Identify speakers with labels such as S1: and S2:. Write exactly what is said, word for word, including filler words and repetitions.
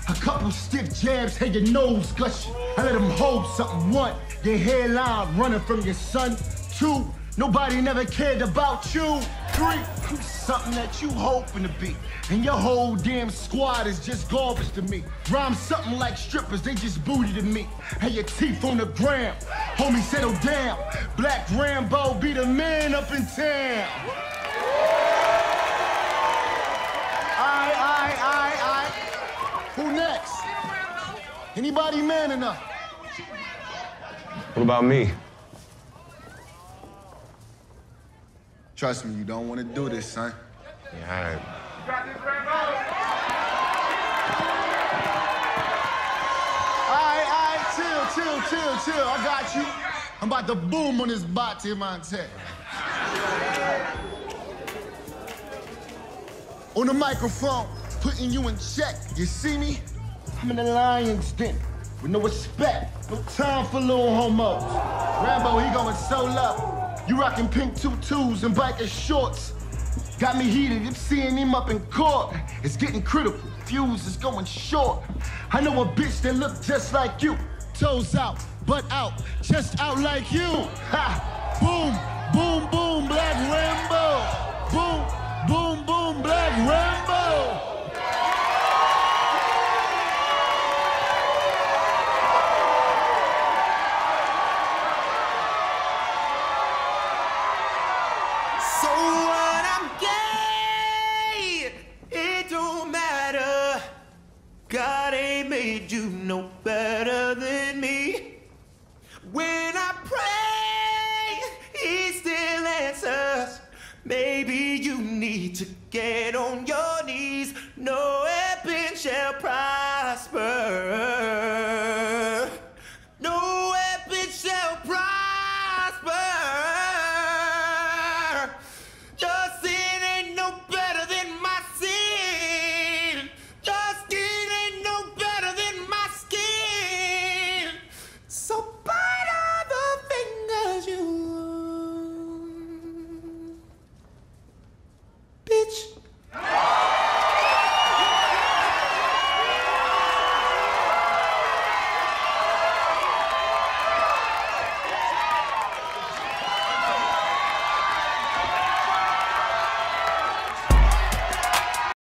S1: A couple stiff jabs, had your nose gushing. I let them hold something. One, your hairline running from your son. Two, nobody never cared about you. Three, I'm something that you hoping to be. And your whole damn squad is just garbage to me. Rhyme something like strippers, they just booty to me. And your teeth on the gram. Homie, settle down. Black Rambo be the man up in town. Aye, aye, aye, aye. Who next? Anybody man enough?
S2: What about me?
S1: Trust me, you don't want to do this, son.
S2: Yeah, all right.
S1: You got this, Rambo? All right, all right, chill, chill, chill, chill. I got you. I'm about to boom on this body, Monte. On the microphone, putting you in check. You see me? I'm in the lion's den with no respect, no time for little homos. Rambo, he going solo. You rocking pink tutus and biker shorts. Got me heated, if seeing him up in court. It's getting critical, fuse is going short. I know a bitch that look just like you. Toes out, butt out, chest out like you. Ha! Boom, boom, boom, Black Rambo. Boom, boom, boom, Black Rambo.
S3: So what, I'm gay, it don't matter. God ain't made you no better than me. When I pray, he still answers. Maybe you need to get on your knees. No weapon shall prosper.